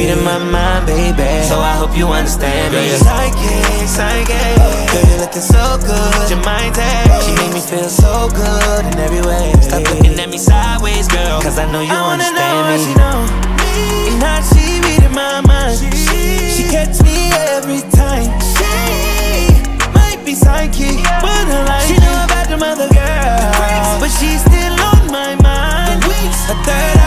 reading my mind, baby, so I hope you understand me. Girl, you're psychic, psychic. Girl, you're looking so good, your mind take. She make me feel so good in every way. Stop looking at me sideways, girl, cause I know you understand me. She know me, and how she reading my mind. She catch me every time. She might be psychic, but I like she know about them other girls, but she's still on my mind. A third